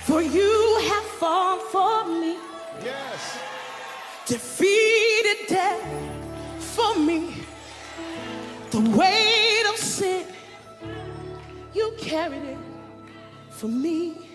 For you have fought for me. Yes. Defeated death for me. The weight of sin, you carried it for me.